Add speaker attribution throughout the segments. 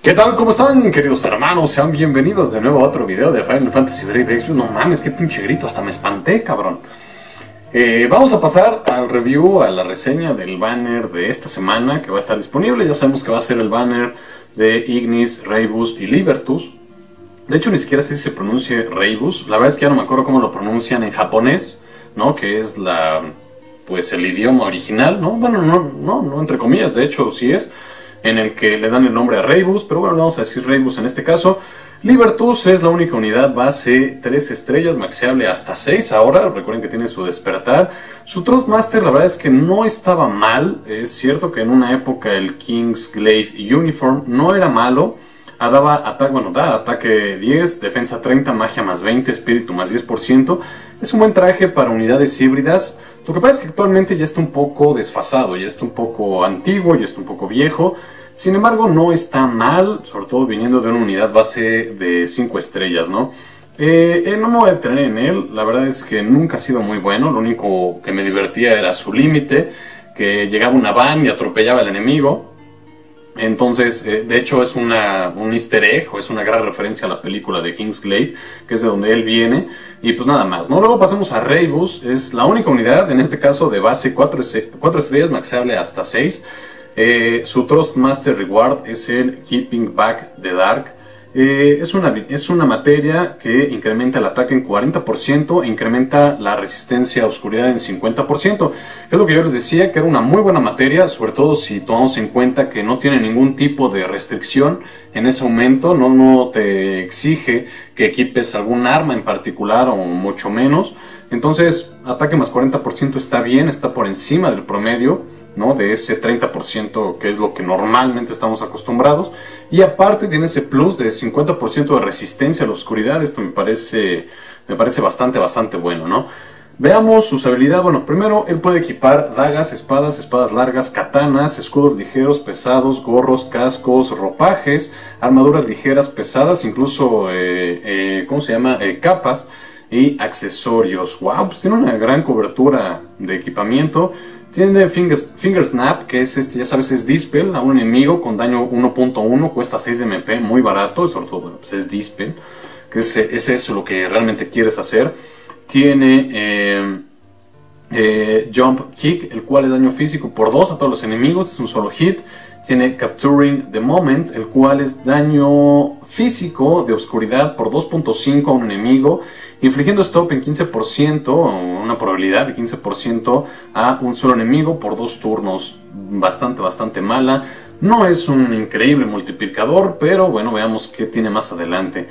Speaker 1: ¿Qué tal? ¿Cómo están, queridos hermanos? Sean bienvenidos de nuevo a otro video de Final Fantasy Brave Exvius. No mames, qué pinche grito, hasta me espanté, cabrón. Vamos a pasar al review, a la reseña del banner de esta semana que va a estar disponible. Ya sabemos que va a ser el banner de Ignis, Rebus y Libertus. De hecho, ni siquiera sé si se pronuncie Rebus. La verdad es que ya no me acuerdo cómo lo pronuncian en japonés, ¿no? Que es pues el idioma original, ¿no? Bueno, no entre comillas, de hecho sí es, en el que le dan el nombre a Rebus, pero bueno, vamos a decir Rebus en este caso. Libertus es la única unidad base 3 estrellas, maxeable hasta 6 ahora, recuerden que tiene su despertar. Su Thrustmaster la verdad es que no estaba mal, es cierto que en una época el King's Glaive Uniform no era malo, da ataque 10, defensa 30, magia más 20, espíritu más 10%, es un buen traje para unidades híbridas. Lo que pasa es que actualmente ya está un poco desfasado, ya está un poco antiguo, ya está un poco viejo. Sin embargo, no está mal, sobre todo viniendo de una unidad base de 5 estrellas, ¿no? No me voy a detener en él, la verdad es que nunca ha sido muy bueno. Lo único que me divertía era su límite, que llegaba una van y atropellaba al enemigo. Entonces, de hecho es un easter egg, o es una gran referencia a la película de Kingsglaive, que es de donde él viene, y pues nada más, ¿no? Luego pasamos a Rebus, es la única unidad, en este caso de base 4 estrellas, maxeable hasta 6. Su Thrustmaster Reward es el Keeping Back the Dark. Es una materia que incrementa el ataque en 40% e incrementa la resistencia a oscuridad en 50%. Es lo que yo les decía, que era una muy buena materia, sobre todo si tomamos en cuenta que no tiene ningún tipo de restricción en ese aumento, no te exige que equipes algún arma en particular o mucho menos. Entonces, ataque más 40% está bien, está por encima del promedio, ¿no? De ese 30% que es lo que normalmente estamos acostumbrados, y aparte tiene ese plus de 50% de resistencia a la oscuridad. Esto me parece bastante bueno, ¿no? Veamos sus habilidades. Bueno, primero él puede equipar dagas, espadas largas, katanas, escudos ligeros, pesados, gorros, cascos, ropajes, armaduras ligeras, pesadas, incluso capas y accesorios. Wow, pues tiene una gran cobertura de equipamiento. Tiene Finger Snap, que es ya sabes, es Dispel a un enemigo con daño 1.1, cuesta 6 de MP, muy barato, sobre todo, bueno, pues es Dispel, que es eso lo que realmente quieres hacer. Tiene Jump Kick, el cual es daño físico por 2 a todos los enemigos, es un solo hit. Tiene Capturing the Moment, el cual es daño físico de oscuridad por 2.5 a un enemigo, infligiendo stop en 15%, o una probabilidad de 15% a un solo enemigo por 2 turnos. Bastante mala. No es un increíble multiplicador, pero bueno, veamos qué tiene más adelante.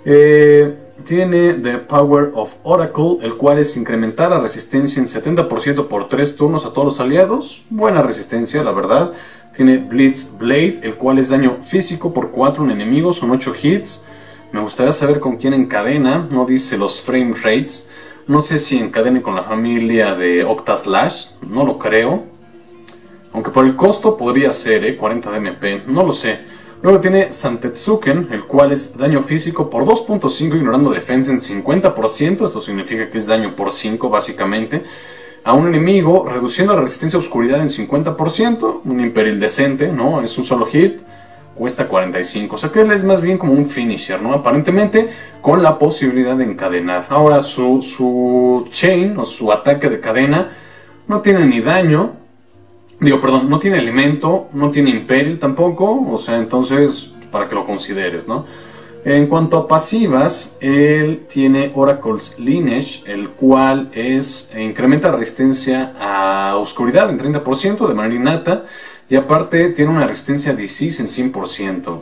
Speaker 1: Tiene The Power of Oracle, el cual es incrementar la resistencia en 70% por 3 turnos a todos los aliados. Buena resistencia, la verdad. Tiene Blitz Blade, el cual es daño físico por 4 a un enemigo, son 8 hits. Me gustaría saber con quién encadena, no dice los frame rates. No sé si encadene con la familia de Octaslash, no lo creo. Aunque por el costo podría ser, 40 de MP, no lo sé. Luego tiene Santetsuken, el cual es daño físico por 2.5, ignorando defensa en 50%. Esto significa que es daño por 5, básicamente, a un enemigo, reduciendo la resistencia a oscuridad en 50%. Un Imperil decente, ¿no? Es un solo hit, cuesta 45. O sea que él es más bien como un finisher, ¿no? Aparentemente con la posibilidad de encadenar. Ahora su chain, o su ataque de cadena, no tiene ni daño. No tiene elemento, no tiene Imperil tampoco, o sea, entonces, para que lo consideres, ¿no? En cuanto a pasivas, él tiene Oracle's Lineage, el cual incrementa la resistencia a oscuridad en 30% de manera innata, y aparte tiene una resistencia a disease en 100%.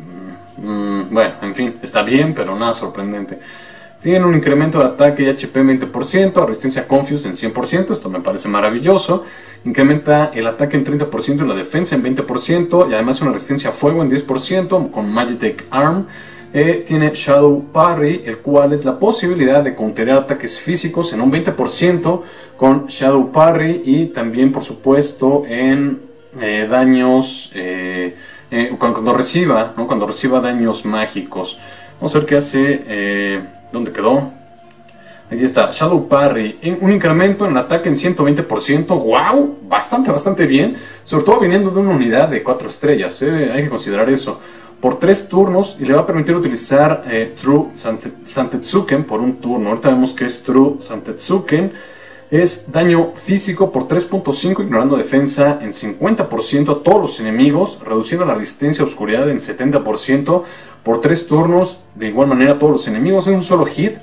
Speaker 1: Bueno, en fin, está bien, pero nada sorprendente. Tiene un incremento de ataque y HP en 20%, resistencia a Confuse en 100%, esto me parece maravilloso. Incrementa el ataque en 30% y la defensa en 20%, y además una resistencia a fuego en 10% con Magitek Arm. Tiene Shadow Parry, el cual es la posibilidad de counterar ataques físicos en un 20% con Shadow Parry, y también por supuesto en daños cuando reciba daños mágicos. Vamos a ver qué hace. ¿Dónde quedó? Aquí está, Shadow Parry, un incremento en el ataque en 120%, wow, bastante bien, sobre todo viniendo de una unidad de 4 estrellas, hay que considerar eso. por 3 turnos y le va a permitir utilizar True Santetsuken por un turno. Ahorita vemos que es True Santetsuken. Es daño físico por 3.5, ignorando defensa en 50% a todos los enemigos, reduciendo la resistencia a oscuridad en 70% por 3 turnos, de igual manera a todos los enemigos, en un solo hit.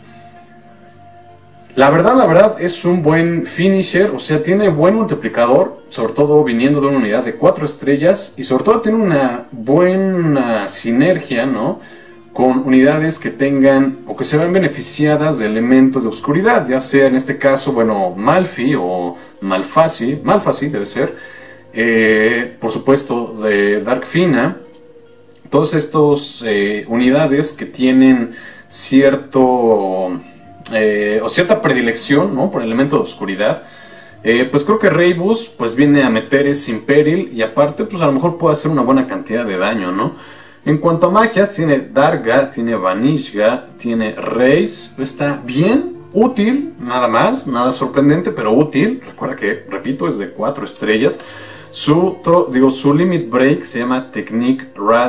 Speaker 1: La verdad es un buen finisher, o sea, tiene buen multiplicador, sobre todo viniendo de una unidad de 4 estrellas, y sobre todo tiene una buena sinergia, ¿no?, con unidades que tengan o que se vean beneficiadas de elementos de oscuridad, ya sea en este caso, bueno, Malfi o Malfasi debe ser, por supuesto de Dark Fina, todos estos unidades que tienen cierto o cierta predilección, ¿no?, por el elemento de oscuridad. Pues creo que Rebus pues viene a meter ese Imperil y aparte pues a lo mejor puede hacer una buena cantidad de daño, ¿no? En cuanto a magias, tiene Darga, tiene Vanishga, tiene Reis, está bien, útil, nada más, nada sorprendente, pero útil. Recuerda que, repito, es de 4 estrellas. Su Limit Break se llama Technique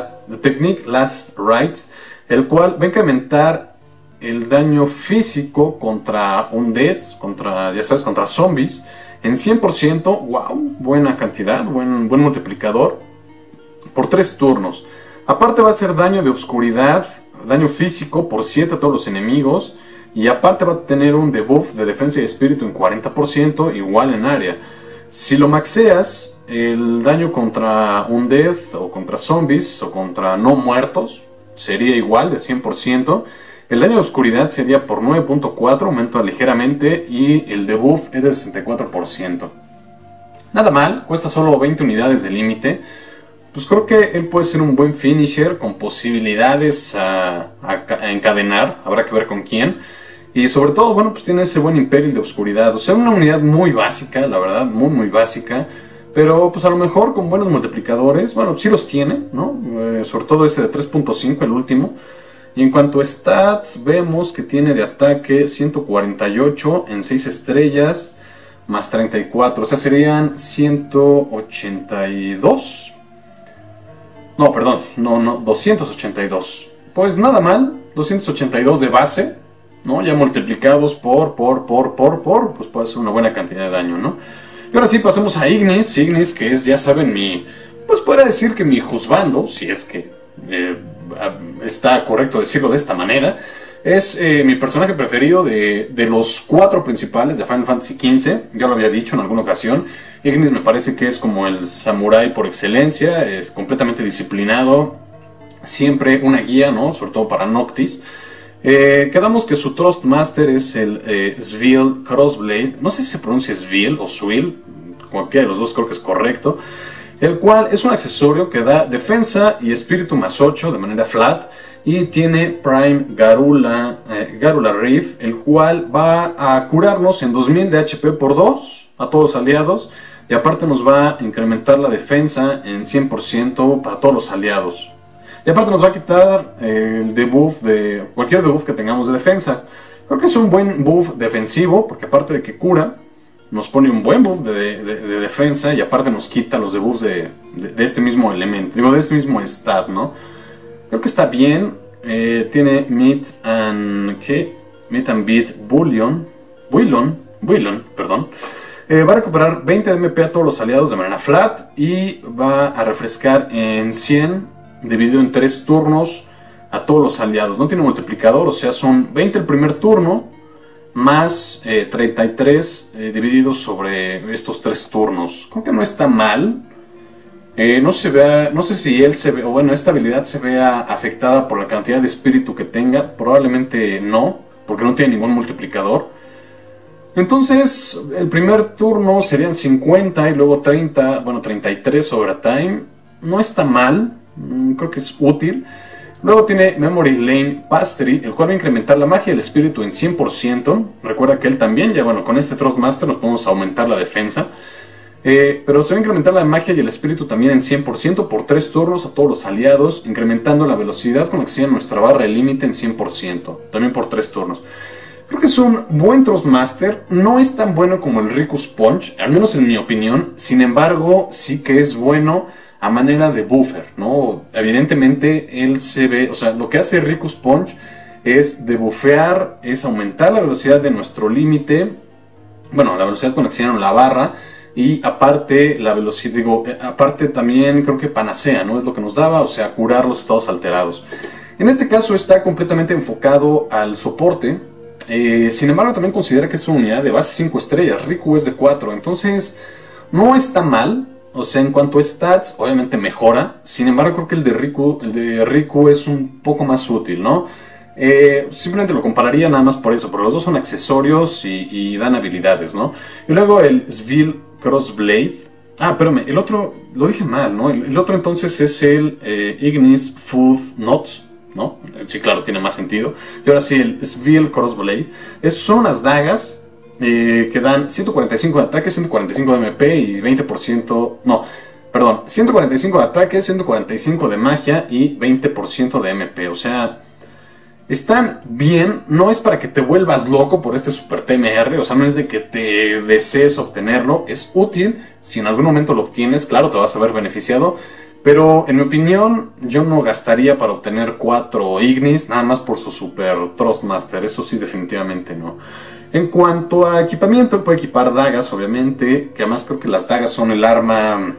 Speaker 1: Last Rites, el cual va a incrementar el daño físico contra undeads, contra zombies, en 100%, wow, buena cantidad, buen multiplicador, por 3 turnos. Aparte va a hacer daño de oscuridad, daño físico por 7 a todos los enemigos. Y aparte va a tener un debuff de defensa y espíritu en 40%, igual en área. Si lo maxeas, el daño contra undead o contra zombies o contra no muertos sería igual de 100%. El daño de oscuridad sería por 9.4, aumenta ligeramente y el debuff es de 64%. Nada mal, cuesta solo 20 unidades de límite. Pues creo que él puede ser un buen finisher con posibilidades a encadenar, habrá que ver con quién. Y sobre todo, bueno, pues tiene ese buen Imperil de oscuridad, o sea, una unidad muy básica, la verdad, muy básica. Pero pues a lo mejor con buenos multiplicadores, bueno, sí los tiene, ¿no? Sobre todo ese de 3.5, el último. Y en cuanto a stats, vemos que tiene de ataque 148 en 6 estrellas, más 34, o sea, serían 182. No, perdón, no, 282. Pues nada mal, 282 de base, ¿no? Ya multiplicados por, pues puede ser una buena cantidad de daño, ¿no? Y ahora sí pasemos a Ignis, que es, ya saben, pues podría decir que mi juzgando, si es que está correcto decirlo de esta manera, es mi personaje preferido de los 4 principales de Final Fantasy XV, ya lo había dicho en alguna ocasión. Ignis me parece que es como el samurái por excelencia, es completamente disciplinado, siempre una guía, ¿no?, sobre todo para Noctis. Quedamos que su Trust Master es el Sviel Crossblade, no sé si se pronuncia Sviel o Swiel, cualquiera de los dos creo que es correcto, el cual es un accesorio que da defensa y espíritu más 8 de manera flat, y tiene Prime Garula Reef, el cual va a curarnos en 2000 de HP por 2 a todos los aliados, y aparte nos va a incrementar la defensa en 100% para todos los aliados. Y aparte nos va a quitar el debuff de cualquier debuff que tengamos de defensa. Creo que es un buen buff defensivo, porque aparte de que cura, nos pone un buen buff de defensa, y aparte nos quita los debuffs de este mismo elemento, de este mismo stat, ¿no? Creo que está bien. Tiene Meet and Beat Bullion, perdón. Va a recuperar 20 de MP a todos los aliados de manera flat y va a refrescar en 100 dividido en 3 turnos a todos los aliados. No tiene multiplicador, o sea, son 20 el primer turno más 33 divididos sobre estos 3 turnos. Creo que no está mal. No sé si él se ve, o bueno, esta habilidad se vea afectada por la cantidad de espíritu que tenga. Probablemente no, porque no tiene ningún multiplicador. Entonces, el primer turno serían 50 y luego 33 overtime. No está mal, creo que es útil. Luego tiene Memory Lane Pastry, el cual va a incrementar la magia y el espíritu en 100%. Recuerda que él también, ya bueno, con este Trust Master nos podemos aumentar la defensa. Pero se va a incrementar la magia y el espíritu también en 100% por 3 turnos a todos los aliados, incrementando la velocidad con la que sigue nuestra barra de límite en 100%, también por 3 turnos. Creo que es un buen Trust Master, no es tan bueno como el Ricus Punch, al menos en mi opinión. Sin embargo, sí que es bueno a manera de buffer, ¿no? Evidentemente él se ve, o sea, lo que hace Riku Sponge es debufear, es aumentar la velocidad de nuestro límite, bueno, la velocidad con la que se llama la barra, y aparte la velocidad, digo, aparte también creo que panacea, ¿no? Es lo que nos daba, o sea, curar los estados alterados. En este caso está completamente enfocado al soporte. Sin embargo, también considera que es una unidad de base 5 estrellas. Riku es de 4, entonces no está mal. O sea, en cuanto a stats, obviamente mejora. Sin embargo, creo que el de Riku es un poco más útil, ¿no? Simplemente lo compararía nada más por eso, pero los dos son accesorios y dan habilidades, ¿no? Y luego el Svil Crossblade. Ah, espérame, el otro, lo dije mal, ¿no? El otro entonces es el Ignis Food Knot, ¿no? Sí, claro, tiene más sentido. Y ahora sí, el Svil Crossblade. Son unas dagas que dan 145 de ataque, 145 de MP y 20%... No, perdón, 145 de ataque, 145 de magia y 20% de MP. O sea, están bien. No es para que te vuelvas loco por este super TMR. O sea, no es de que te desees obtenerlo. Es útil. Si en algún momento lo obtienes, claro, te vas a ver beneficiado. Pero en mi opinión, yo no gastaría para obtener 4 Ignis, nada más por su super Thrustmaster. Eso sí, definitivamente no. En cuanto a equipamiento, puede equipar dagas, obviamente, que además creo que las dagas son el arma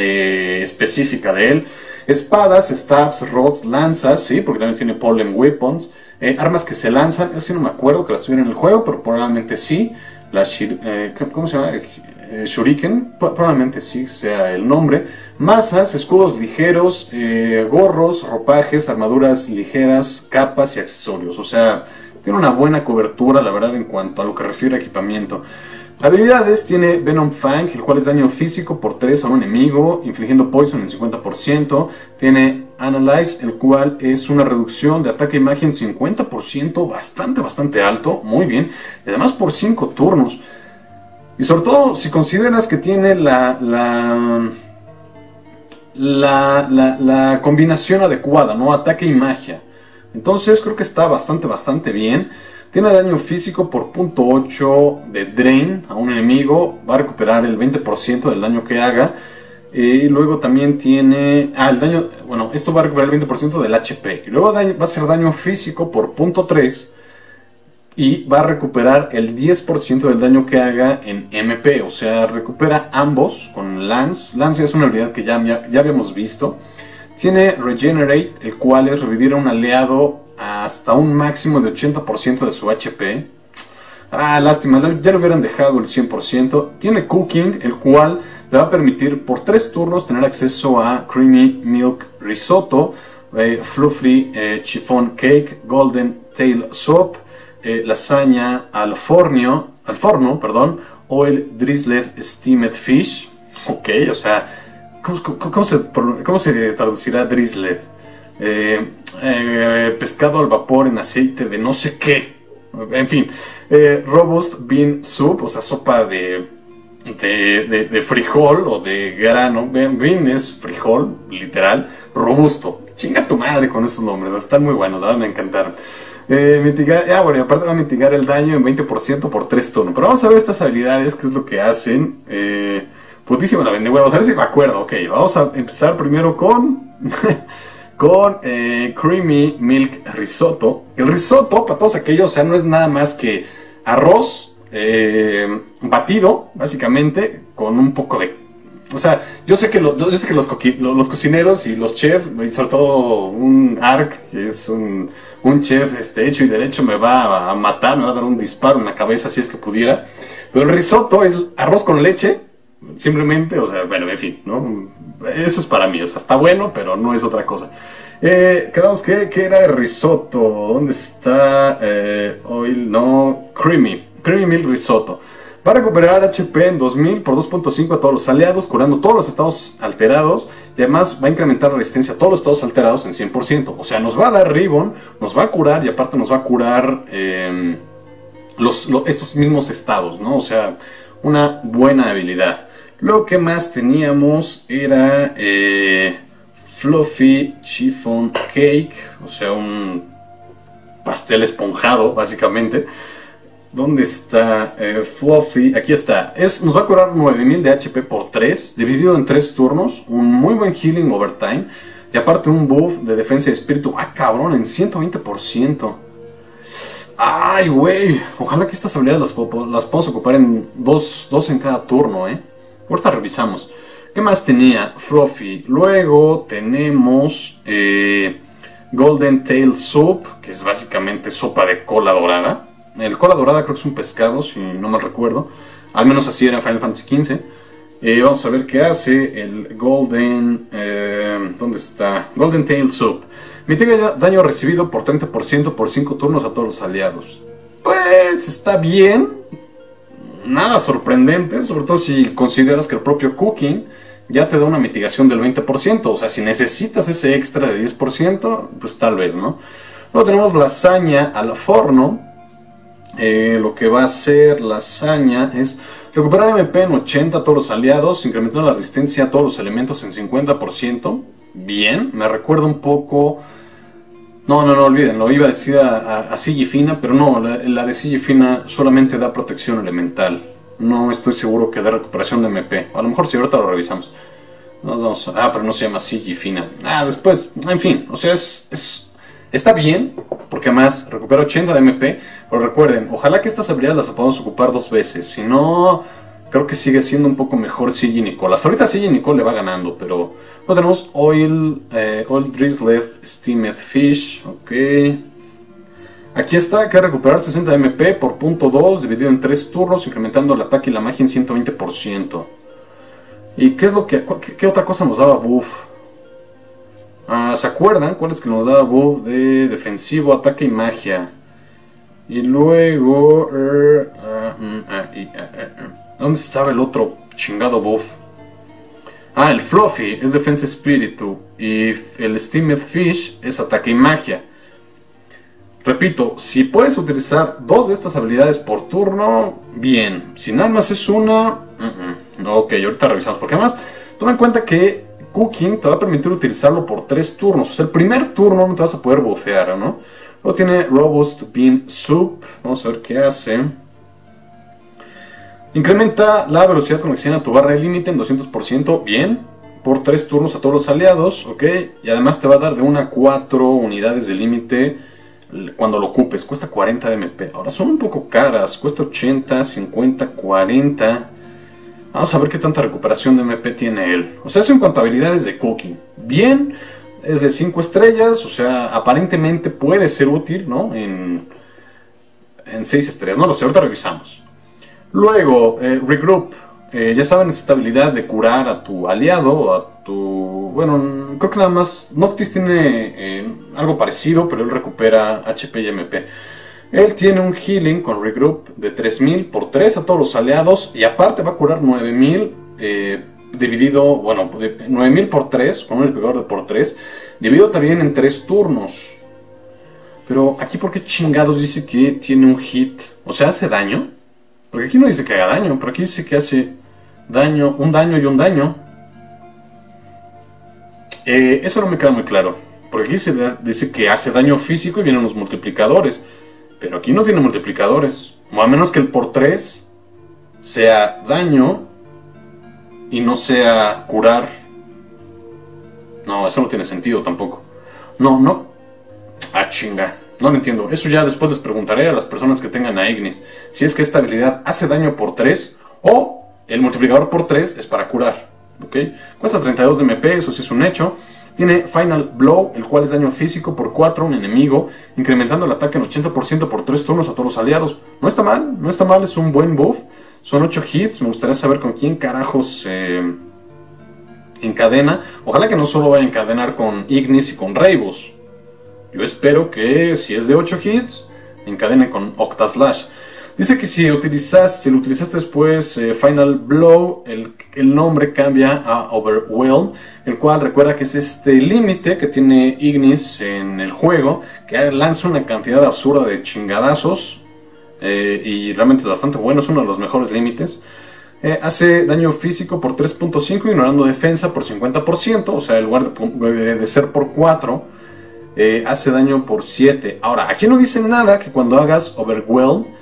Speaker 1: específica de él. Espadas, staffs, rods, lanzas, sí, porque también tiene pollen weapons. Armas que se lanzan, eso sí no me acuerdo que las tuviera en el juego, pero probablemente sí. ¿Cómo se llama? Shuriken, probablemente sí sea el nombre. Masas, escudos ligeros, gorros, ropajes, armaduras ligeras, capas y accesorios. O sea, tiene una buena cobertura, la verdad, en cuanto a lo que refiere a equipamiento. Habilidades, tiene Venom Fang, el cual es daño físico por 3 a un enemigo, infligiendo Poison en 50%. Tiene Analyze, el cual es una reducción de ataque y magia en 50%, bastante alto, muy bien. Y además por 5 turnos. Y sobre todo, si consideras que tiene la combinación adecuada, ¿no? Ataque y magia. Entonces creo que está bastante bien. Tiene daño físico por 0.8 de Drain a un enemigo. Va a recuperar el 20% del daño que haga. Y luego también tiene... el daño... Bueno, esto va a recuperar el 20% del HP. Y luego va a hacer daño físico por 0.3. Y va a recuperar el 10% del daño que haga en MP. O sea, recupera ambos con Lance. Lance es una habilidad que ya habíamos visto. Tiene Regenerate, el cual es revivir a un aliado hasta un máximo de 80% de su HP. Lástima, ya le hubieran dejado el 100%. Tiene Cooking, el cual le va a permitir por 3 turnos tener acceso a Creamy Milk Risotto, Fluffy Chiffon Cake, Golden Tail Soup, lasaña al forno, o el Drizzled Steamed Fish. Ok, o sea, ¿cómo se traducirá Drizzled? Pescado al vapor en aceite de no sé qué. En fin, Robust Bean Soup, o sea, sopa de frijol o de grano. Bean es frijol, literal. Robusto. Chinga tu madre con esos nombres, están muy buenos, ¿verdad? Me encantaron. Bueno, y aparte va a mitigar el daño en 20% por 3 turnos. Pero vamos a ver estas habilidades, qué es lo que hacen. Putísima la vende, vamos a ver si me acuerdo. Ok, vamos a empezar primero con Creamy Milk Risotto. El risotto, para todos aquellos, o sea, no es nada más que arroz batido, básicamente, con un poco de... O sea, yo sé que los cocineros y los chefs, y sobre todo un Ark, que es un chef hecho y derecho, me va a matar, me va a dar un disparo en la cabeza si es que pudiera. Pero el risotto es arroz con leche, simplemente, o sea, bueno, en fin, ¿no? Eso es para mí, o sea, está bueno, pero no es otra cosa. Quedamos que era el risotto. ¿Dónde está? Oil, no, Creamy Milk Risotto. Va a recuperar HP en 2000 por 2.5 a todos los aliados, curando todos los estados alterados. Y además va a incrementar la resistencia a todos los estados alterados en 100%. O sea, nos va a dar Ribbon, nos va a curar y aparte nos va a curar estos mismos estados, ¿no? O sea, una buena habilidad. Lo que más teníamos era Fluffy Chiffon Cake, o sea, un pastel esponjado, básicamente. ¿Dónde está Fluffy? Aquí está. Nos va a curar 9000 de HP por 3, dividido en 3 turnos. Un muy buen healing overtime. Y aparte un buff de defensa y espíritu. ¡Ah, cabrón! En 120%. ¡Ay, güey! Ojalá que estas habilidades las podamos ocupar en dos en cada turno, Ahorita revisamos. ¿Qué más tenía? Fluffy. Luego tenemos Golden Tail Soup, que es básicamente sopa de cola dorada. El cola dorada creo que es un pescado, si no mal recuerdo. Al menos así era en Final Fantasy XV. Vamos a ver qué hace el Golden... ¿dónde está? Golden Tail Soup. Mitiga daño recibido por 30% por 5 turnos a todos los aliados. Pues está bien. Nada sorprendente, sobre todo si consideras que el propio Cooking ya te da una mitigación del 20%. O sea, si necesitas ese extra de 10%, pues tal vez, ¿no? Luego tenemos lasaña al forno. Lo que va a hacer lasaña es recuperar MP en 80 a todos los aliados, incrementando la resistencia a todos los elementos en 50%. Bien, me recuerda un poco... No, olvídenlo, iba a decir a Sigifina, pero no, la de Sigifina solamente da protección elemental. No estoy seguro que dé recuperación de MP. A lo mejor si ahorita lo revisamos. Pero no se llama Sigifina. Después, en fin, o sea, está bien, porque además recupera 80 de MP, pero recuerden, ojalá que estas habilidades las podamos ocupar 2 veces, si no, creo que sigue siendo un poco mejor Siggy Nicole. Hasta ahorita Siggy Nicole le va ganando, pero luego tenemos Oil Drizzled Steamed Fish, ok. Aquí está, que recuperar 60 de MP por punto 2, dividido en 3 turnos, incrementando el ataque y la magia en 120%. ¿Y qué es lo que, qué otra cosa nos daba buff? ¿Se acuerdan cuál es que nos da buff de defensivo, ataque y magia? Y luego... ¿dónde estaba el otro chingado buff? El Fluffy es defensa espíritu. Y el Steamed Fish es ataque y magia. Repito, si puedes utilizar 2 de estas habilidades por turno, bien. Si nada más es una... Ok, ahorita revisamos. Porque además, toma en cuenta que Cooking te va a permitir utilizarlo por 3 turnos. O sea, el primer turno no te vas a poder bufear, ¿no? Luego tiene Robust Bean Soup. Vamos a ver qué hace. Incrementa la velocidad con la que se llena tu barra de límite en 200%. Bien. Por 3 turnos a todos los aliados. Ok. Y además te va a dar de 1 a 4 unidades de límite cuando lo ocupes. Cuesta 40 de MP. Ahora son un poco caras. Cuesta 80, 50, 40... Vamos a ver qué tanta recuperación de MP tiene él. O sea, eso en cuanto a habilidades de Cooking. Bien, es de 5 estrellas, o sea, aparentemente puede ser útil, ¿no? En 6 estrellas, no lo sé, ahorita revisamos. Luego, Regroup. Ya saben, esta habilidad de curar a tu aliado, a tu... Bueno, creo que nada más... Noctis tiene algo parecido, pero él recupera HP y MP. Él tiene un healing con Regroup de 3000 por 3 a todos los aliados. Y aparte va a curar 9000 dividido, bueno, 9000 por 3, con un multiplicador de por 3. Dividido también en 3 turnos. Pero aquí, ¿por qué chingados dice que tiene un hit? O sea, ¿hace daño? Porque aquí no dice que haga daño, pero aquí dice que hace daño, un daño y un daño. Eso no me queda muy claro. Porque aquí dice que hace daño físico y vienen los multiplicadores. Pero aquí no tiene multiplicadores. O a menos que el por 3 sea daño y no sea curar. No, eso no tiene sentido tampoco. No. Chinga. No lo entiendo. Eso ya después les preguntaré a las personas que tengan a Ignis. Si es que esta habilidad hace daño por 3 o el multiplicador por 3 es para curar. ¿Ok? Cuesta 32 de MP, eso sí es un hecho. Tiene Final Blow, el cual es daño físico por 4 a un enemigo, incrementando el ataque en 80% por 3 turnos a todos los aliados. No está mal, es un buen buff. Son 8 hits, me gustaría saber con quién carajos encadena. Ojalá que no solo vaya a encadenar con Ignis y con Ravos. Yo espero que si es de 8 hits, encadene con Octaslash. Dice que si lo utilizaste después Final Blow, el nombre cambia a Overwhelm, el cual recuerda que es este límite que tiene Ignis en el juego, que lanza una cantidad absurda de chingadazos, y realmente es bastante bueno, es uno de los mejores límites. Hace daño físico por 3.5, ignorando defensa por 50%, o sea, en lugar de ser por 4, hace daño por 7. Ahora, aquí no dice nada que cuando hagas Overwhelm,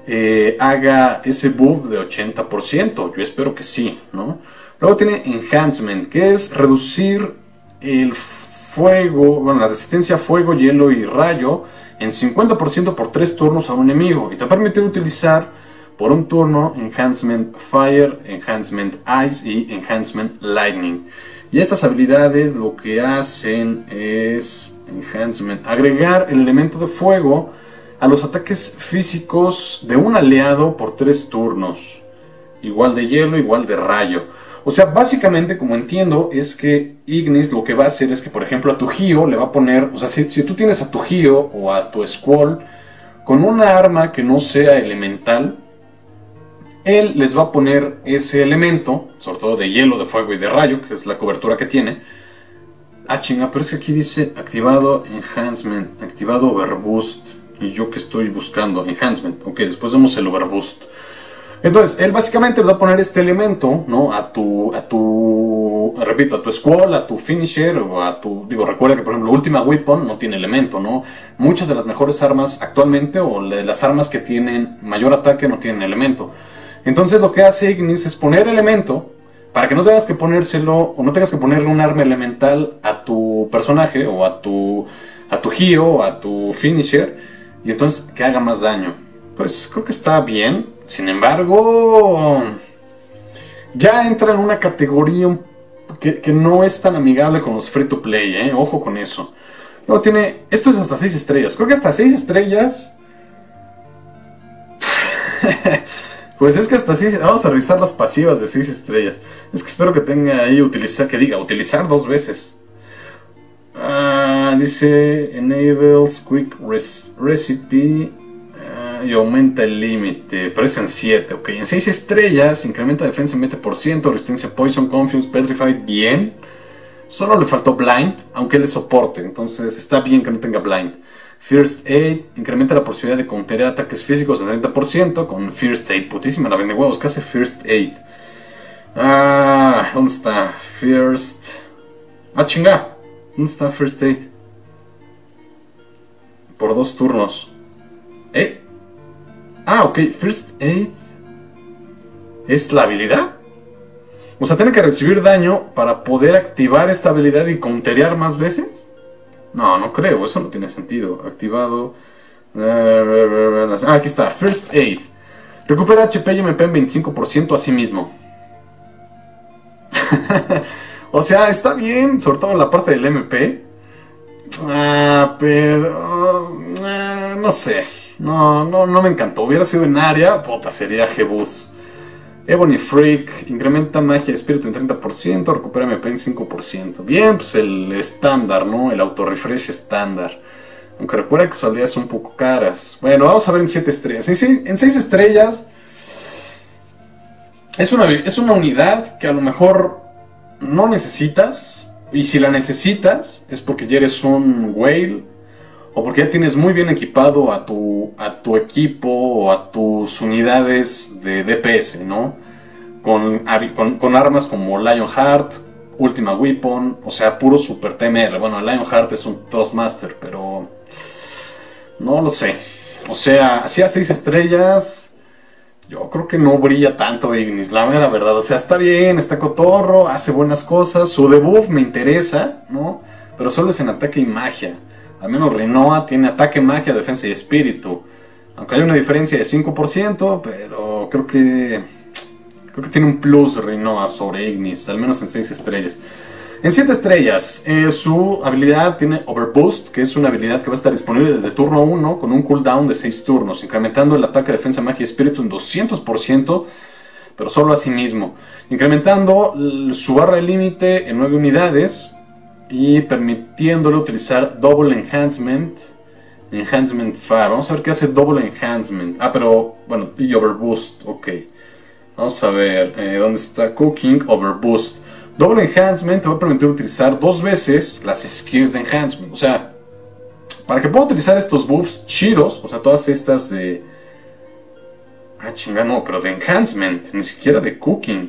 Speaker 1: haga ese buff de 80%. Yo espero que sí, ¿no? Luego tiene Enhancement, que es reducir el fuego, bueno, la resistencia a fuego, hielo y rayo en 50% por 3 turnos a un enemigo. Y te va a permitir utilizar por un turno Enhancement Fire, Enhancement Ice y Enhancement Lightning. Y estas habilidades lo que hacen es Enhancement, agregar el elemento de fuego a los ataques físicos de un aliado por 3 turnos. Igual de hielo, igual de rayo. O sea, básicamente, como entiendo, es que Ignis lo que va a hacer es que, por ejemplo, a tu Gio le va a poner... O sea, si tú tienes a tu Gio o a tu Squall con una arma que no sea elemental, él les va a poner ese elemento, sobre todo de hielo, de fuego y de rayo, que es la cobertura que tiene. Ah, chinga, pero es que aquí dice activado Enhancement, activado Overboost. Y yo que estoy buscando Enhancement. Ok, después vemos el Overboost. Entonces, él básicamente les va a poner este elemento, ¿no? Repito, a tu Squall, a tu Finisher, o a tu... Digo, recuerda que, por ejemplo, Ultima Weapon no tiene elemento, ¿no? Muchas de las mejores armas actualmente, o de las armas que tienen mayor ataque, no tienen elemento. Entonces, lo que hace Ignis es poner elemento, para que no tengas que ponérselo, o no tengas que ponerle un arma elemental a tu personaje, o a tu Gio, o a tu Finisher, y entonces que haga más daño. Pues creo que está bien. Sin embargo, ya entra en una categoría que no es tan amigable con los free to play, ¿eh? Ojo con eso. Luego tiene... Esto es hasta 6 estrellas. Creo que hasta 6 estrellas... Pues es que hasta 6... Vamos a revisar las pasivas de 6 estrellas. Es que espero que tenga ahí utilizar 2 veces. Dice... Enables Quick Recipe... y aumenta el límite, pero es en 7, ok. En 6 estrellas, incrementa defensa en 20%, resistencia Poison, Confuse, Petrified, bien. Solo le faltó Blind, aunque él le soporte, entonces está bien que no tenga Blind. First Aid, incrementa la posibilidad de counterar ataques físicos en 30% con First Aid. Putísima la vende huevos, ¿qué hace First Aid? ¿Dónde está? First... chinga, ¿dónde está First Aid? Por 2 turnos. Ok, First Aid es la habilidad. O sea, tiene que recibir daño para poder activar esta habilidad y counterear más veces. No creo, eso no tiene sentido. Activado. Aquí está, First Aid. Recupera HP y MP en 25% a sí mismo. O sea, está bien, sobre todo en la parte del MP. Pero... no sé. No me encantó. Hubiera sido en área, puta, sería Jebus. Ebony Freak, incrementa magia de espíritu en 30%, recupera MP en 5%. Bien, pues el estándar, ¿no? El auto-refresh estándar. Aunque recuerda que sus habilidades son un poco caras. Bueno, vamos a ver en 7 estrellas. En 6 estrellas es una unidad que a lo mejor no necesitas. Y si la necesitas es porque ya eres un whale, o porque ya tienes muy bien equipado a tu equipo o a tus unidades de DPS, ¿no? Con armas como Lionheart, Ultima Weapon, o sea, puro Super TMR. Bueno, Lionheart es un Thrustmaster, pero no lo sé. O sea, hacía 6 estrellas. Yo creo que no brilla tanto Ignis, la verdad. O sea, está bien, está cotorro, hace buenas cosas. Su debuff me interesa, ¿no? Pero solo es en ataque y magia. Al menos Rinoa tiene ataque, magia, defensa y espíritu. Aunque hay una diferencia de 5%, pero creo que tiene un plus Rinoa sobre Ignis, al menos en 6 estrellas. En 7 estrellas, su habilidad tiene Overboost, que es una habilidad que va a estar disponible desde turno 1 con un cooldown de 6 turnos, incrementando el ataque, defensa, magia y espíritu en 200%, pero solo a sí mismo. Incrementando su barra de límite en 9 unidades y permitiéndole utilizar Double Enhancement Fire. Vamos a ver qué hace Double Enhancement. Pero, bueno, y Overboost, ok. Vamos a ver, ¿dónde está Cooking? Overboost. Double Enhancement te va a permitir utilizar 2 veces las skills de Enhancement. O sea, para que pueda utilizar estos buffs chidos, o sea, todas estas de... no, pero de Enhancement, ni siquiera de Cooking.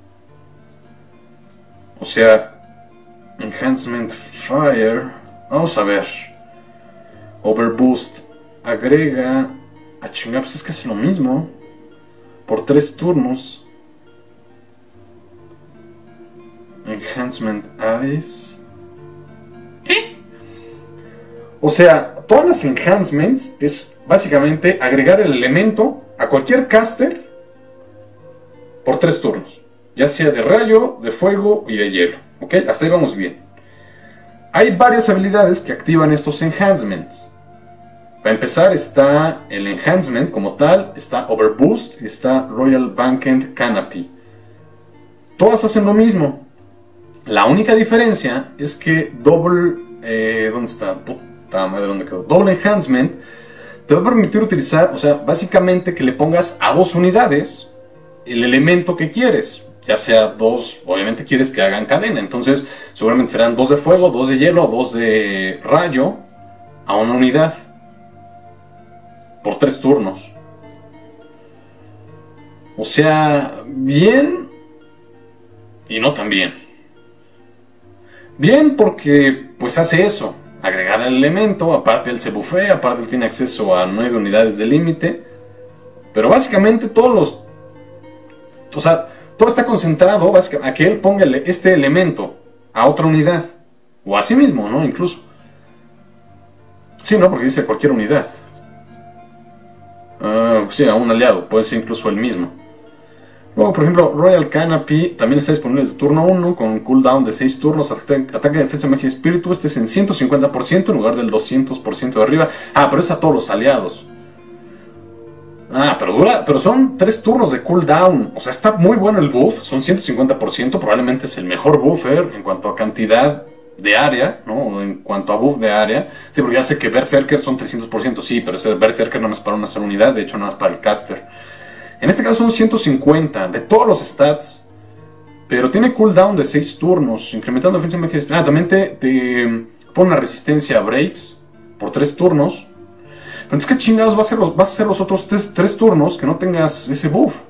Speaker 1: O sea, Enhancement Fire. Vamos a ver. Overboost agrega A chingar, pues es casi lo mismo. Por 3 turnos. Enhancement Abyss. O sea, todas las enhancements es básicamente agregar el elemento a cualquier caster por 3 turnos. Ya sea de rayo, de fuego y de hielo. ¿Ok? Hasta ahí vamos bien. Hay varias habilidades que activan estos enhancements. Para empezar está el enhancement como tal, está Overboost y está Royal Banquet Canopy. Todas hacen lo mismo. La única diferencia es que ¿dónde está? Puta madre, ¿dónde quedó? Double Enhancement te va a permitir utilizar, o sea, básicamente que le pongas a 2 unidades el elemento que quieres. Ya sea 2, obviamente quieres que hagan cadena, entonces seguramente serán 2 de fuego, 2 de hielo, 2 de rayo a una unidad. Por 3 turnos. O sea, bien y no tan bien. Bien porque pues hace eso, agregar el elemento, aparte él se bufea, aparte él tiene acceso a 9 unidades de límite. Pero básicamente todos o sea, todo está concentrado a que él ponga este elemento a otra unidad. O a sí mismo, ¿no? Incluso. Sí, ¿no? Porque dice cualquier unidad. Sí, a un aliado, puede ser incluso el mismo. Luego, por ejemplo, Royal Canopy también está disponible desde turno 1 con cooldown de 6 turnos, ataque, defensa, magia y espíritu. Este es en 150% en lugar del 200% de arriba. Pero es a todos los aliados. Pero son 3 turnos de cooldown. O sea, está muy bueno el buff, son 150%, probablemente es el mejor buffer en cuanto a cantidad de área, ¿no? En cuanto a buff de área. Sí, porque ya sé que Berserker son 300%, sí, pero ese Berserker no es para una sola unidad, de hecho no es para el caster. En este caso son 150 de todos los stats, pero tiene cooldown de 6 turnos, incrementando defensa y magia. También te pone una resistencia a breaks por 3 turnos. Pero entonces, ¿qué chingados vas a hacer los otros 3 turnos que no tengas ese buff?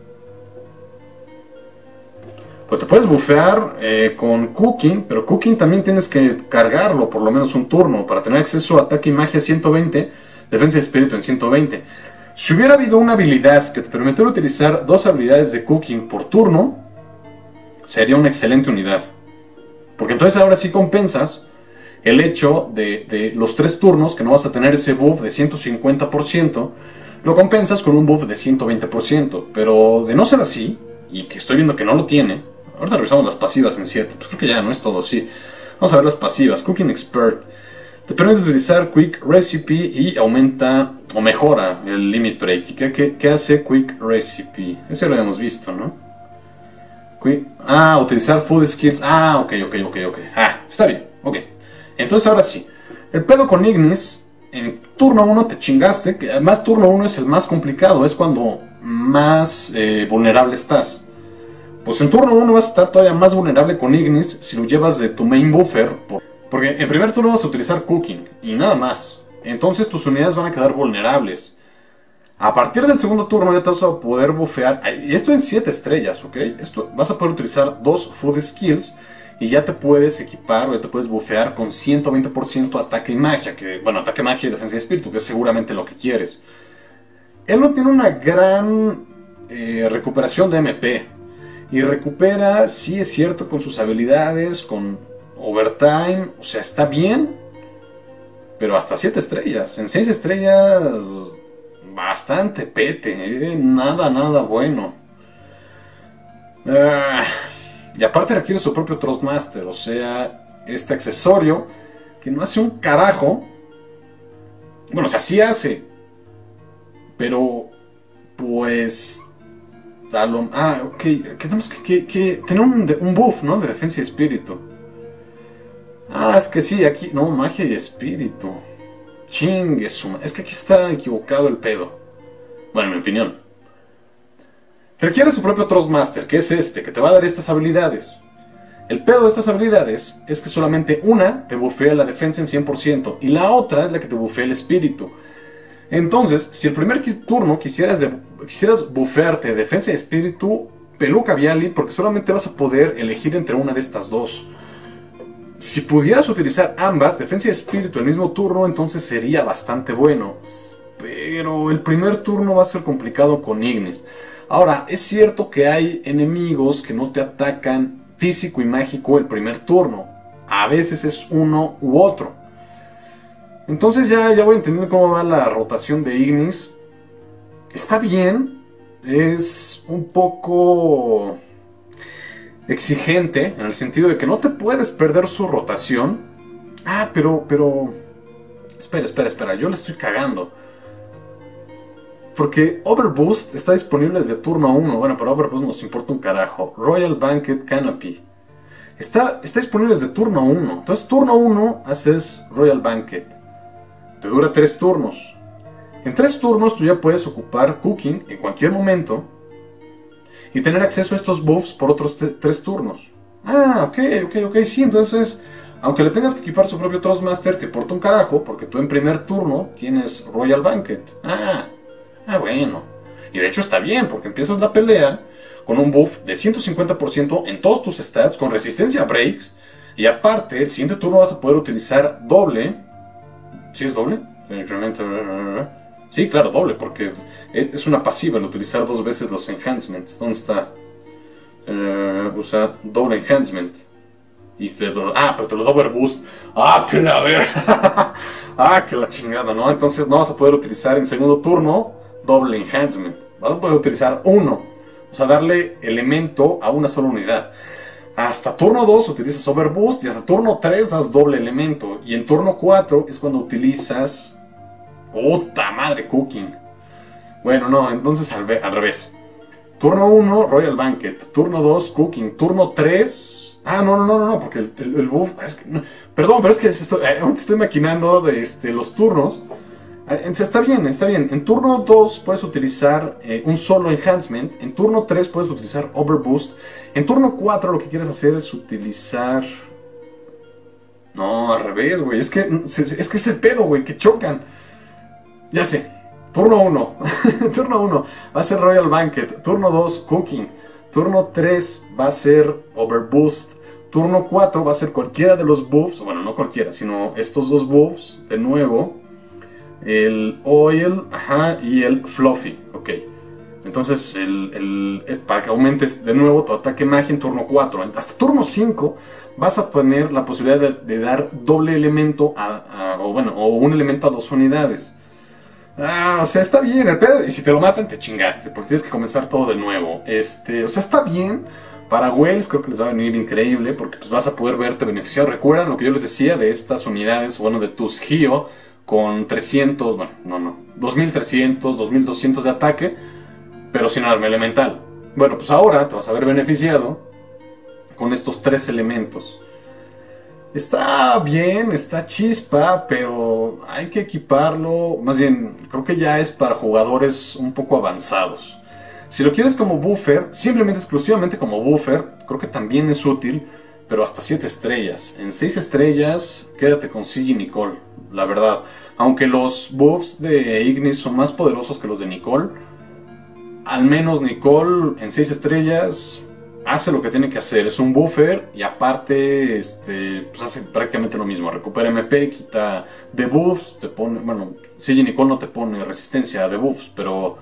Speaker 1: Pues te puedes bufear con Cooking, pero Cooking también tienes que cargarlo por lo menos un turno para tener acceso a ataque y magia 120, defensa y espíritu en 120. Si hubiera habido una habilidad que te permitiera utilizar 2 habilidades de Cooking por turno, sería una excelente unidad. Porque entonces ahora sí compensas el hecho de los 3 turnos que no vas a tener ese buff de 150%, lo compensas con un buff de 120%. Pero de no ser así, y que estoy viendo que no lo tiene, ahorita revisamos las pasivas en 7, pues creo que ya no es todo, sí. Vamos a ver las pasivas. Cooking Expert te permite utilizar Quick Recipe y aumenta o mejora el Limit Break. ¿Y qué hace Quick Recipe? Ese lo habíamos visto, ¿no? Utilizar Food Skills. Ok. Está bien, ok. Entonces ahora sí, el pedo con Ignis, en turno 1 te chingaste, que además turno 1 es el más complicado, es cuando más vulnerable estás. Pues en turno 1 vas a estar todavía más vulnerable con Ignis si lo llevas de tu main buffer, porque en primer turno vas a utilizar Cooking y nada más. Entonces tus unidades van a quedar vulnerables. A partir del segundo turno ya te vas a poder bufear, esto en 7 estrellas, ¿ok? Vas a poder utilizar 2 Food Skills y ya te puedes equipar o ya te puedes bufear con 120% ataque y magia, ataque, magia y defensa y espíritu, que es seguramente lo que quieres. Él no tiene una gran recuperación de MP. Y recupera, sí es cierto, con sus habilidades, con overtime, o sea, está bien. Pero hasta 7 estrellas. En 6 estrellas, bastante pete, nada bueno. Y aparte requiere su propio Thrustmaster, o sea, este accesorio que no hace un carajo. Bueno, o sea, sí hace. Pero, pues... ok, tenemos que tener un buff, ¿no? De defensa y espíritu. Es que sí, aquí... No, magia y espíritu. Chingue suma. Es que aquí está equivocado el pedo. Bueno, en mi opinión. Requiere su propio Thrustmaster, que es este, que te va a dar estas habilidades. El pedo de estas habilidades es que solamente una te bufea la defensa en 100% y la otra es la que te bufea el espíritu. Entonces, si el primer turno quisieras bufearte defensa y espíritu, peluca Viali, porque solamente vas a poder elegir entre una de estas dos. Si pudieras utilizar ambas, defensa y espíritu, el mismo turno, entonces sería bastante bueno. pero el primer turno va a ser complicado con Ignis. Ahora, es cierto que hay enemigos que no te atacan físico y mágico el primer turno. A veces es uno u otro. Entonces ya voy entendiendo cómo va la rotación de Ignis. Está bien. Es un poco exigente en el sentido de que no te puedes perder su rotación. Ah, pero... Espera, yo le estoy cagando. Porque Overboost está disponible desde turno 1. Bueno, pero Overboost nos importa un carajo. Royal Banquet Canopy. Está disponible desde turno 1. Entonces, turno 1 haces Royal Banquet. Te dura 3 turnos. En 3 turnos tú ya puedes ocupar Cooking en cualquier momento y tener acceso a estos buffs por otros 3 turnos. Ah, ok, sí, entonces, aunque le tengas que equipar su propio Thrustmaster, te importa un carajo, porque tú en primer turno tienes Royal Banquet. Bueno. Y de hecho está bien, porque empiezas la pelea con un buff de 150% en todos tus stats, con resistencia a breaks, y aparte, el siguiente turno vas a poder utilizar doble. ¿Sí es doble? Incremento. Sí, claro, doble, porque es una pasiva el utilizar 2 veces los enhancements. ¿Dónde está? Usa doble enhancement. Pero te lo da overboost. Que la verga. Que la chingada, ¿no? Entonces no vas a poder utilizar en segundo turno doble enhancement. Vas a poder utilizar uno. O sea, darle elemento a una sola unidad. Hasta turno 2 utilizas overboost y hasta turno 3 das doble elemento. Y en turno 4 es cuando utilizas... ¡Puta madre! Cooking. Bueno, no, entonces al revés. Turno 1, Royal Banquet. Turno 2, Cooking. Turno 3... No, porque el buff... Perdón, pero es que estoy maquinando los turnos. Está bien. En turno 2 puedes utilizar un solo enhancement. En turno 3 puedes utilizar overboost. En turno 4 lo que quieres hacer es utilizar... No, al revés, güey. Es que es el pedo, güey, que chocan. Ya sé. Turno 1. Turno 1 va a ser Royal Banquet. Turno 2, Cooking. Turno 3 va a ser Overboost. Turno 4 va a ser cualquiera de los buffs. Bueno, no cualquiera, sino estos dos buffs. De nuevo. El Oil, y el Fluffy. Ok. Entonces, es para que aumentes de nuevo tu ataque magia en turno 4. Hasta turno 5 vas a tener la posibilidad de dar doble elemento o un elemento a 2 unidades. O sea, está bien el pedo. Y si te lo matan, te chingaste, porque tienes que comenzar todo de nuevo. O sea, está bien. Para Wells creo que les va a venir increíble, porque pues vas a poder verte beneficiado. Recuerdan lo que yo les decía de estas unidades, de tus Gio con 300, 2300, 2200 de ataque, pero sin arma elemental. Bueno, pues ahora te vas a ver beneficiado con estos 3 elementos. Está bien, está chispa, pero hay que equiparlo. Más bien, creo que ya es para jugadores un poco avanzados. Si lo quieres como buffer, simplemente exclusivamente como buffer, creo que también es útil, pero hasta 7 estrellas. En 6 estrellas, quédate con Siggy Nicole, la verdad. Aunque los buffs de Ignis son más poderosos que los de Nicole, al menos Nicole en 6 estrellas hace lo que tiene que hacer. Es un buffer y aparte pues hace prácticamente lo mismo. Recupera MP, quita debuffs, te pone... Bueno, Siggy Nicole no te pone resistencia a debuffs, pero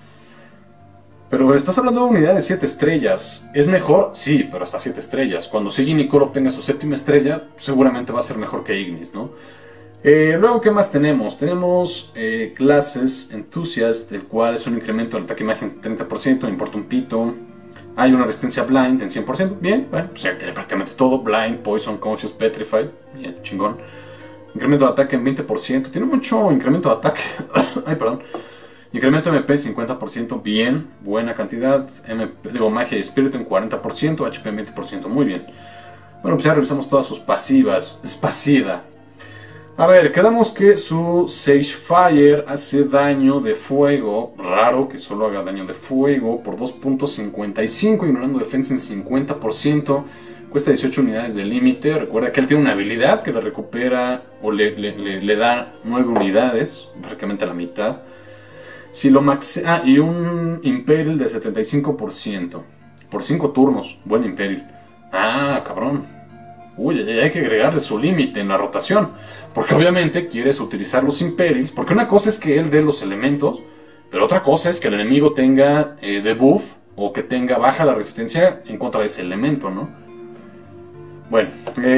Speaker 1: estás hablando de una unidad de 7 estrellas. ¿Es mejor? Sí, pero hasta 7 estrellas. Cuando Siggy Nicole obtenga su 7ª estrella, seguramente va a ser mejor que Ignis, ¿no? Luego, ¿qué más tenemos? Tenemos clases Enthusiast, el cual es un incremento del ataque magia en 30%, me importa un pito. Hay una resistencia Blind en 100%, bien, bueno, pues ya tiene prácticamente todo. Blind, Poison, Confuse, Petrify, bien, chingón. Incremento de ataque en 20%, tiene mucho incremento de ataque. Incremento MP 50%, bien, buena cantidad. Magia y espíritu en 40%, HP en 20%, muy bien. Bueno, pues ya revisamos todas sus pasivas. Es pasiva. A ver, quedamos que su Sage Fire hace daño de fuego. Raro que solo haga daño de fuego por 2.55, ignorando defensa en 50%. Cuesta 18 unidades de límite. Recuerda que él tiene una habilidad que le recupera o le da 9 unidades, prácticamente la mitad. Si lo maxea, y un Imperial de 75%. Por 5 turnos. Buen Imperial. Cabrón. uy, hay que agregarle su límite en la rotación. Porque obviamente quieres utilizar los Imperils. Porque una cosa es que él dé los elementos, pero otra cosa es que el enemigo tenga debuff o que tenga baja la resistencia en contra de ese elemento, ¿no? Bueno,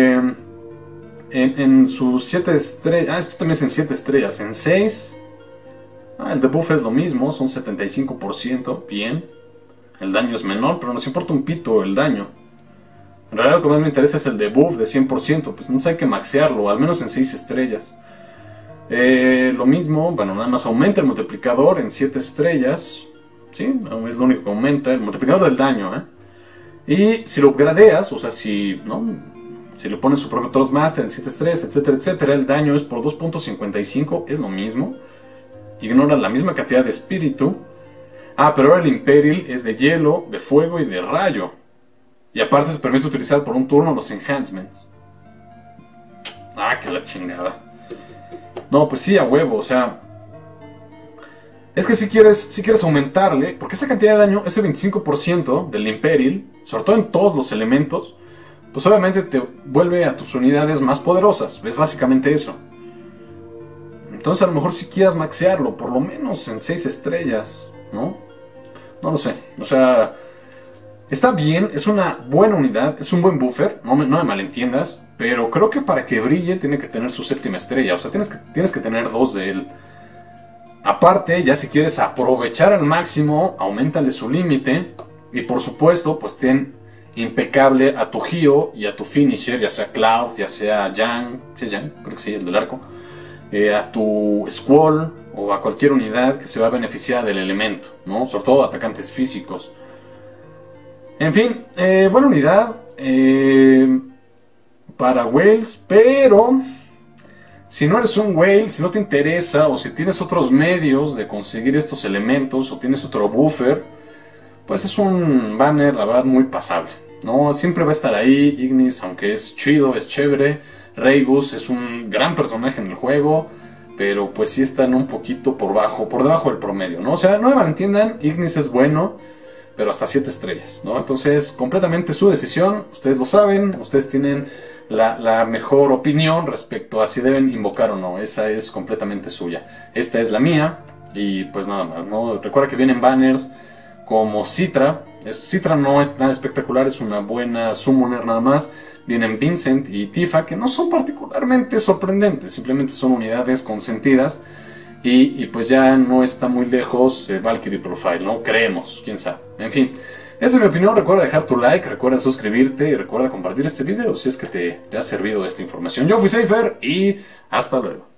Speaker 1: en sus 7 estrellas, esto también es en 7 estrellas, en 6, el debuff es lo mismo, son 75%, bien. El daño es menor, pero nos importa un pito el daño. En realidad lo que más me interesa es el debuff de 100%, pues no sé, hay que maxearlo, al menos en 6 estrellas. Lo mismo, bueno, nada más aumenta el multiplicador en 7 estrellas. ¿Sí? Es lo único que aumenta, el multiplicador del daño, Y si lo gradeas, o sea, si le pones su propio Thrustmaster en 7 estrellas, etcétera, etcétera, el daño es por 2.55, es lo mismo. Ignora la misma cantidad de espíritu. Pero ahora el Imperil es de hielo, de fuego y de rayo. Y aparte te permite utilizar por un turno los enhancements. Que la chingada. No, pues sí, a huevo, o sea... Es que si quieres aumentarle, porque esa cantidad de daño, ese 25% del Imperil, sobre todo en todos los elementos, pues obviamente te vuelve a tus unidades más poderosas. Es básicamente eso. Entonces a lo mejor si quieras maxearlo, por lo menos en 6 estrellas, ¿no? No lo sé, o sea... Está bien, es una buena unidad, es un buen buffer, no me malentiendas, pero creo que para que brille tiene que tener su 7ª estrella, o sea, tienes que tener 2 de él. Aparte, ya si quieres aprovechar al máximo, auméntale su límite, y por supuesto, pues ten impecable a tu Gio y a tu finisher, ya sea Cloud, ya sea Yang, ¿sí es Yang? Creo que sí, el del arco, a tu Squall, o a cualquier unidad que se va a beneficiar del elemento, ¿no? Sobre todo atacantes físicos. En fin, buena unidad para Whales, pero si no eres un Whale, si no te interesa o si tienes otros medios de conseguir estos elementos o tienes otro buffer, pues es un banner, la verdad, muy pasable, ¿no? Siempre va a estar ahí Ignis, aunque es chido, es chévere. Reygus es un gran personaje en el juego, pero pues sí están un poquito por debajo del promedio, ¿no? O sea, no me malentiendan, Ignis es bueno, pero hasta 7 estrellas, ¿no? Entonces, completamente su decisión, ustedes lo saben, ustedes tienen la mejor opinión respecto a si deben invocar o no, esa es completamente suya. Esta es la mía, y pues nada más, ¿no? Recuerda que vienen banners como Citra. Citra no es nada espectacular, es una buena summoner nada más. Vienen Vincent y Tifa, que no son particularmente sorprendentes, simplemente son unidades consentidas. Y pues ya no está muy lejos Valkyrie Profile, ¿no? Creemos, quién sabe. En fin, esa es mi opinión. Recuerda dejar tu like, recuerda suscribirte y recuerda compartir este video si es que te ha servido esta información. Yo fui Seifer y hasta luego.